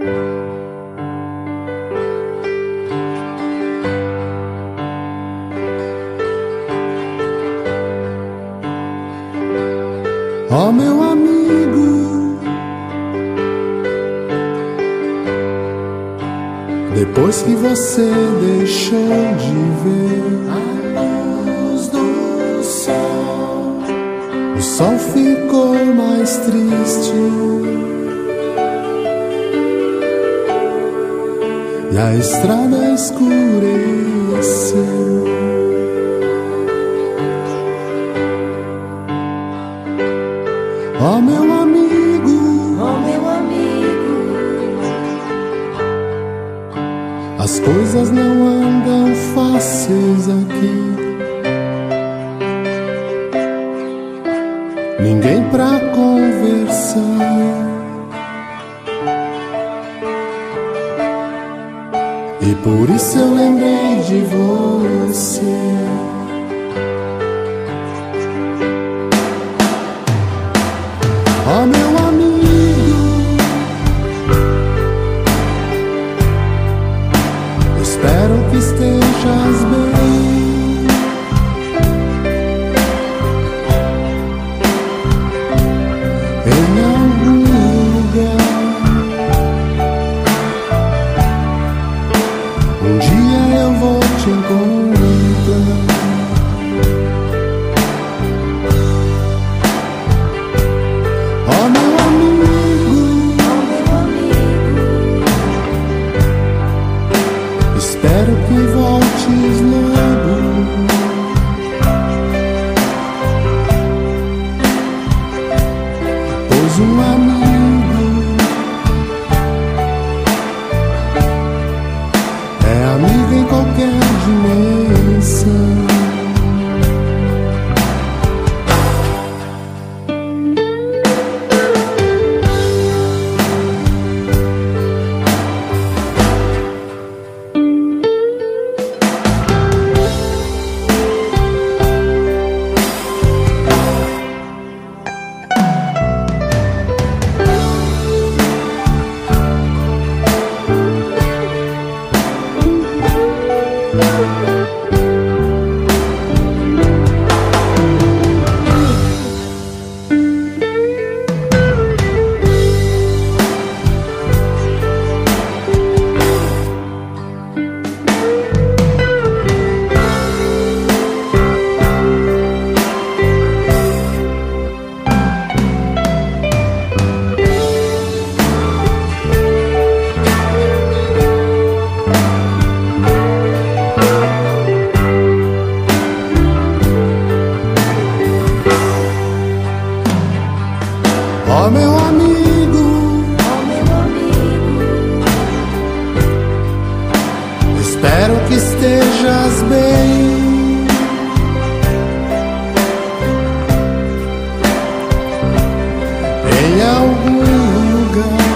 Ó meu amigo, depois que você deixou de ver a luz do sol, o sol ficou mais triste e a estrada escureceu. Ó meu amigo, as coisas não andam fáceis aqui. Ninguém pra conversar, e por isso eu lembrei de você. Ó meu amigo, espero que estejas bem. Em algum lugar, um dia eu vou te encontrar. Ó meu amigo, espero que voltes logo. Pois um amigo é amigo em qualquer dimensão. Ó meu amigo, espero que estejas bem. Em algum lugar,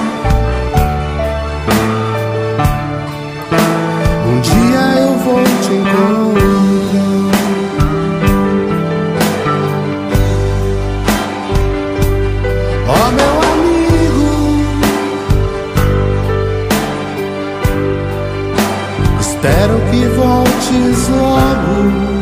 um dia eu vou te encontrar. Ó meu amigo, espero que voltes logo.